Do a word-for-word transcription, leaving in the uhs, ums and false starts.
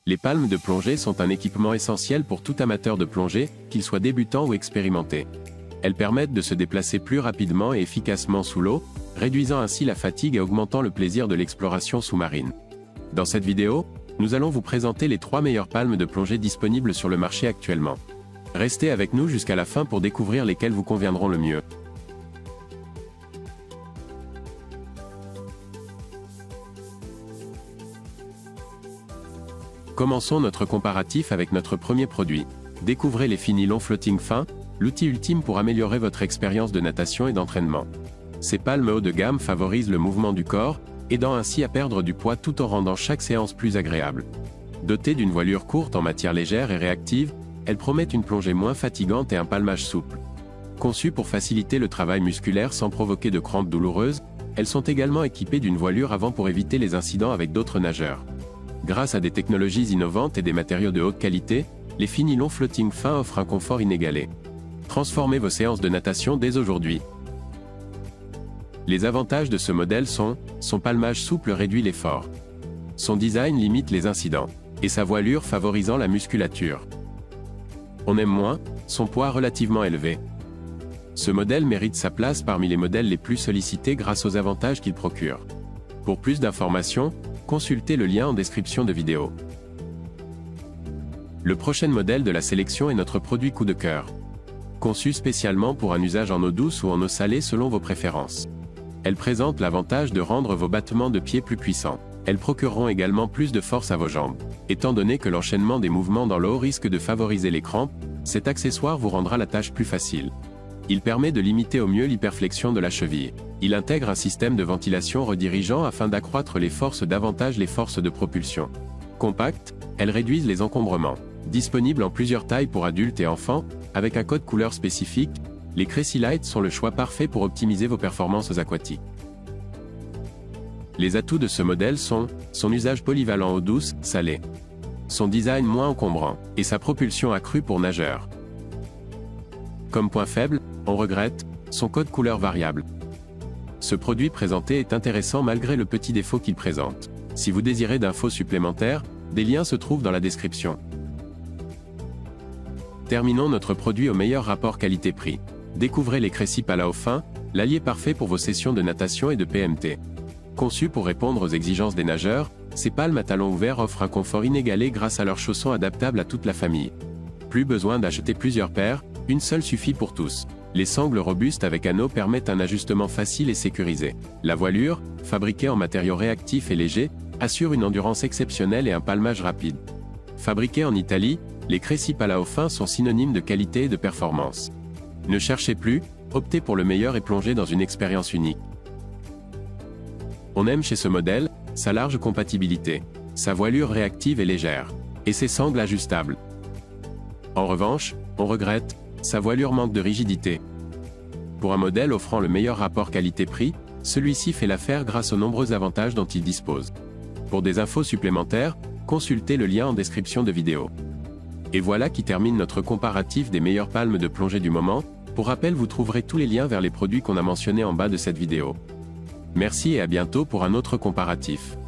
Les palmes de plongée sont un équipement essentiel pour tout amateur de plongée, qu'il soit débutant ou expérimenté. Elles permettent de se déplacer plus rapidement et efficacement sous l'eau, réduisant ainsi la fatigue et augmentant le plaisir de l'exploration sous-marine. Dans cette vidéo, nous allons vous présenter les trois meilleures palmes de plongée disponibles sur le marché actuellement. Restez avec nous jusqu'à la fin pour découvrir lesquelles vous conviendront le mieux. Commençons notre comparatif avec notre premier produit. Découvrez les Finilon Floating Fin, l'outil ultime pour améliorer votre expérience de natation et d'entraînement. Ces palmes haut de gamme favorisent le mouvement du corps, aidant ainsi à perdre du poids tout en rendant chaque séance plus agréable. Dotées d'une voilure courte en matière légère et réactive, elles promettent une plongée moins fatigante et un palmage souple. Conçues pour faciliter le travail musculaire sans provoquer de crampes douloureuses, elles sont également équipées d'une voilure avant pour éviter les incidents avec d'autres nageurs. Grâce à des technologies innovantes et des matériaux de haute qualité, les Finilon Floating Fin offrent un confort inégalé. Transformez vos séances de natation dès aujourd'hui. Les avantages de ce modèle sont, son palmage souple réduit l'effort. Son design limite les incidents. Et sa voilure favorisant la musculature. On aime moins, son poids relativement élevé. Ce modèle mérite sa place parmi les modèles les plus sollicités grâce aux avantages qu'il procure. Pour plus d'informations, consultez le lien en description de vidéo. Le prochain modèle de la sélection est notre produit coup de cœur. Conçu spécialement pour un usage en eau douce ou en eau salée selon vos préférences. Elle présente l'avantage de rendre vos battements de pied plus puissants. Elles procureront également plus de force à vos jambes. Étant donné que l'enchaînement des mouvements dans l'eau risque de favoriser les crampes, cet accessoire vous rendra la tâche plus facile. Il permet de limiter au mieux l'hyperflexion de la cheville. Il intègre un système de ventilation redirigeant afin d'accroître les forces davantage les forces de propulsion. Compactes, elles réduisent les encombrements. Disponibles en plusieurs tailles pour adultes et enfants, avec un code couleur spécifique, les Crazy Light sont le choix parfait pour optimiser vos performances aquatiques. Les atouts de ce modèle sont, son usage polyvalent eau douce, salée, son design moins encombrant, et sa propulsion accrue pour nageurs. Comme point faible, on regrette, son code couleur variable. Ce produit présenté est intéressant malgré le petit défaut qu'il présente. Si vous désirez d'infos supplémentaires, des liens se trouvent dans la description. Terminons notre produit au meilleur rapport qualité-prix. Découvrez les Crazy Palao Fin, l'allié parfait pour vos sessions de natation et de P M T. Conçues pour répondre aux exigences des nageurs, ces palmes à talons ouverts offrent un confort inégalé grâce à leurs chaussons adaptables à toute la famille. Plus besoin d'acheter plusieurs paires, une seule suffit pour tous. Les sangles robustes avec anneaux permettent un ajustement facile et sécurisé. La voilure, fabriquée en matériaux réactifs et légers, assure une endurance exceptionnelle et un palmage rapide. Fabriqués en Italie, les Crazy Palao Fin sont synonymes de qualité et de performance. Ne cherchez plus, optez pour le meilleur et plongez dans une expérience unique. On aime chez ce modèle, sa large compatibilité, sa voilure réactive et légère, et ses sangles ajustables. En revanche, on regrette, sa voilure manque de rigidité. Pour un modèle offrant le meilleur rapport qualité-prix, celui-ci fait l'affaire grâce aux nombreux avantages dont il dispose. Pour des infos supplémentaires, consultez le lien en description de vidéo. Et voilà qui termine notre comparatif des meilleures palmes de plongée du moment. Pour rappel, vous trouverez tous les liens vers les produits qu'on a mentionnés en bas de cette vidéo. Merci et à bientôt pour un autre comparatif.